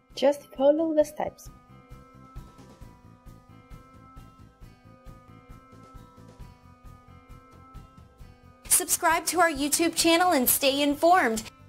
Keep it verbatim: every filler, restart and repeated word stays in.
Just follow the steps. Subscribe to our YouTube channel and stay informed.